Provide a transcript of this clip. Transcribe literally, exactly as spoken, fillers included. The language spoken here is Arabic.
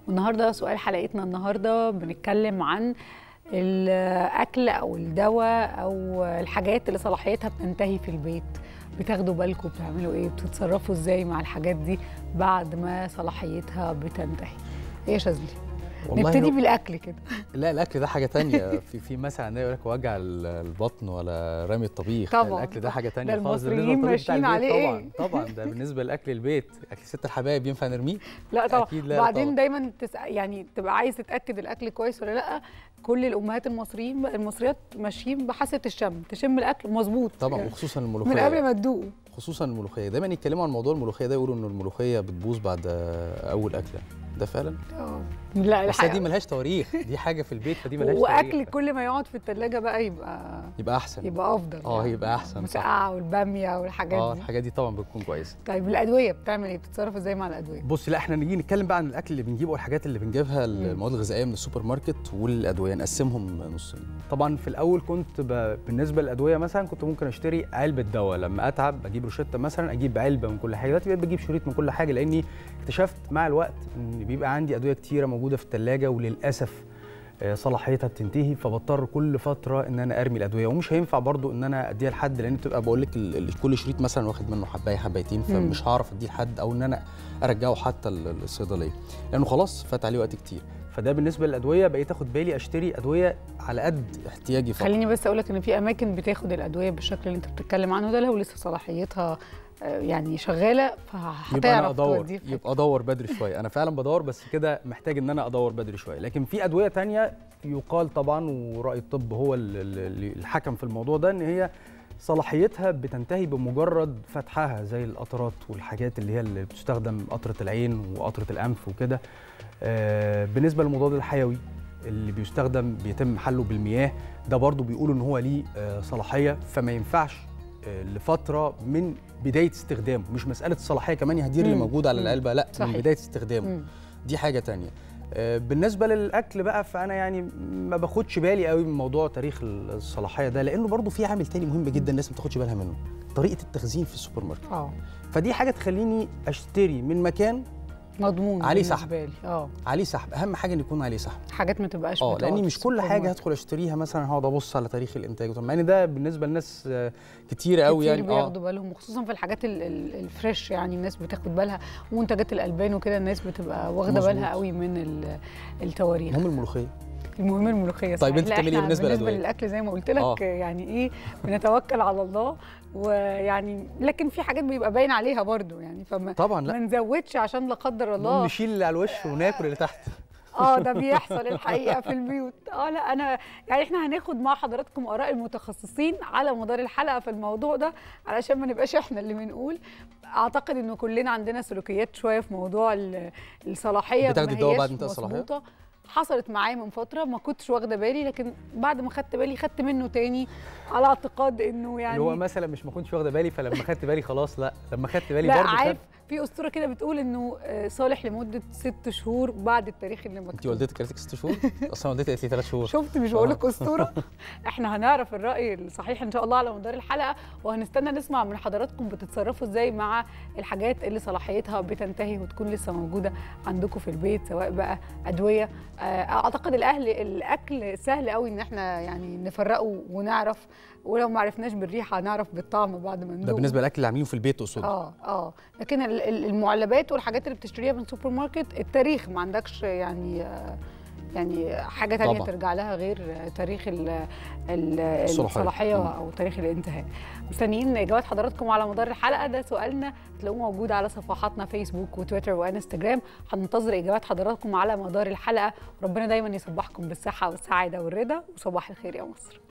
والنهارده سؤال حلقتنا النهارده بنتكلم عن الاكل او الدواء او الحاجات اللي صلاحيتها بتنتهي في البيت. بتاخدوا بالكم بتعملوا ايه؟ بتتصرفوا ازاي مع الحاجات دي بعد ما صلاحيتها بتنتهي؟ ايه يا شاذلي؟ نبتدي بالاكل كده. لا الاكل ده حاجه تانية. في في مثلا عندنا يقول لك وجع البطن ولا رامي الطبيخ. طبعا الاكل ده حاجه تانية ده خالص. المصريين ماشيين عليه طبعا ايه؟ طبعا ده بالنسبه لاكل البيت. اكل ست الحبايب ينفع نرميه؟ لا طبعا. لا وبعدين طبعا. دايما تسأل يعني تبقى عايز تتاكد الاكل كويس ولا لا. كل الامهات المصريين المصريات ماشيين بحاسه الشم، تشم الاكل مظبوط طبعا يعني وخصوصا الملوخيه من قبل ما تدوقه. خصوصا الملوخيه دايما يتكلموا عن موضوع الملوخيه ده، يقولوا ان الملوخيه بتبوظ بعد اول اكله. ده فعلا؟ اه لا بس دي ملهاش تواريخ، دي حاجه في البيت فدي ملهاش تواريخ. تواريخ. واكل كل ما يقعد في الثلاجه بقى يبقى يبقى احسن، يبقى افضل. اه يعني يبقى احسن. المسقعه والباميه والحاجات اه دي. الحاجات دي طبعا بتكون كويسه. طيب الادويه بتعمل ايه؟ بتتصرف ازاي مع الادويه؟ بصي، لا احنا نيجي نتكلم بقى عن الاكل اللي بنجيبه والحاجات اللي بنجيبها، المواد الغذائيه من السوبر ماركت والادويه نقسمهم نصين. طبعا في الاول كنت ب... بالنسبه للادويه مثلا كنت ممكن اشتري علبه دواء، لما اتعب اجيب روشته مثلا، اجيب علبه من كل حاجه. دلوقتي بقيت بجيب شريط من كل حاجه، لاني اكتشفت مع الوقت ان بيبقى عندي ادويه كتيره موجوده في الثلاجه وللاسف صلاحيتها بتنتهي، فبضطر كل فتره ان انا ارمي الادويه، ومش هينفع برضو ان انا اديها لحد، لان بتبقى بقول لك كل شريط مثلا واخد منه حبايه حبايتين، فمش هعرف اديه لحد او ان انا ارجعه حتى الصيدليه لانه خلاص فات عليه وقت كتير. فده بالنسبه للادويه بقيت اخد بالي اشتري ادويه على قد احتياجي فقط. خليني بس اقول لك ان في اماكن بتاخد الادويه بالشكل اللي انت بتتكلم عنه ده، لو لسه صلاحيتها يعني شغاله فهتعرف توديه. يبقى ادور بدري شويه. انا فعلا بدور، بس كده محتاج ان انا ادور بدري شويه. لكن في ادويه تانية يقال طبعا، وراي الطب هو اللي الحكم في الموضوع ده، ان هي صلاحيتها بتنتهي بمجرد فتحها، زي القطرات والحاجات اللي هي اللي بتستخدم قطره العين وقطره الانف وكده. آه بالنسبه للمضاد الحيوي اللي بيستخدم بيتم حله بالمياه، ده برضو بيقولوا ان هو ليه آه صلاحيه، فما ينفعش آه لفتره من بدايه استخدامه. مش مساله الصلاحيه كمان يا هدير اللي موجود على العلبه، لا صحيح. من بدايه استخدامه. مم. دي حاجه تانية. آه بالنسبه للاكل بقى، فانا يعني ما باخدش بالي قوي من موضوع تاريخ الصلاحيه ده، لانه برضو في عامل تاني مهم جدا الناس ما بتاخدش بالها منه، طريقه التخزين في السوبر ماركت. اه فدي حاجه تخليني اشتري من مكان مضمون عليه سحب. اه عليه سحب، اهم حاجه ان يكون عليه سحب. حاجات ما تبقاش اه لاني مش كل حاجه هدخل اشتريها مثلا هقعد ابص على تاريخ الانتاج، طب مع ان ده بالنسبه لناس كتير قوي يعني كتير بياخدوا بالهم، وخصوصا في الحاجات الفريش يعني الناس بتاخد بالها، ومنتجات الالبان وكده الناس بتبقى واخده بالها قوي من التواريخ. هم الملوخيه المهم الملوخيه. طيب انت بتعملي ايه بالنسبه بالنسبه للاكل؟ زي ما قلت لك آه. يعني ايه، بنتوكل على الله، ويعني لكن في حاجات بيبقى باين عليها برضو يعني، فما طبعا لا ما نزودش عشان لا قدر الله نشيل اللي على الوش وناكل اللي تحت. اه ده بيحصل الحقيقه في البيوت. اه لا انا يعني احنا هناخد مع حضراتكم اراء المتخصصين على مدار الحلقه في الموضوع ده، علشان ما نبقاش احنا اللي بنقول. اعتقد انه كلنا عندنا سلوكيات شويه في موضوع الصلاحيه، بتاخدي الدواء بعد انتهاء الصلاحيه؟ حصلت معايا من فتره ما كنتش واخده بالي، لكن بعد ما خدت بالي خدت منه تاني، على اعتقاد انه يعني اللي هو مثلا مش ما كنتش واخده بالي فلما خدت بالي خلاص، لا لما خدت بالي لا برضه عارف في اسطوره كده بتقول انه صالح لمده ست شهور بعد التاريخ اللي مكتوب. انت والدتك قالت لك ست شهور؟ اصلا والدتي قالت لي ثلاث شهور. شفت؟ مش بقول لك اسطوره. احنا هنعرف الراي الصحيح ان شاء الله على مدار الحلقه، وهنستنى نسمع من حضراتكم بتتصرفوا ازاي مع الحاجات اللي صلاحيتها بتنتهي وتكون لسه موجوده عندكم في البيت، سواء بقى ادويه. اعتقد الاهل الاكل سهل قوي ان احنا يعني نفرقه ونعرف، ولو ما عرفناش بالريحه هنعرف بالطعم بعد ما ندوق. ده بالنسبه للاكل اللي عاملينه في البيت تقصد؟ اه اه لكن المعلبات والحاجات اللي بتشتريها من السوبر ماركت، التاريخ ما عندكش يعني آه يعني حاجه ثانيه ترجع لها غير تاريخ ال ال الصلاحيه او تاريخ الانتهاء. مستنيين اجابات حضراتكم على مدار الحلقه، ده سؤالنا تلاقوه موجود على صفحاتنا فيسبوك وتويتر وانستجرام. هننتظر اجابات حضراتكم على مدار الحلقه، وربنا دايما يصبحكم بالصحه والسعاده والرضا، وصباح الخير يا مصر.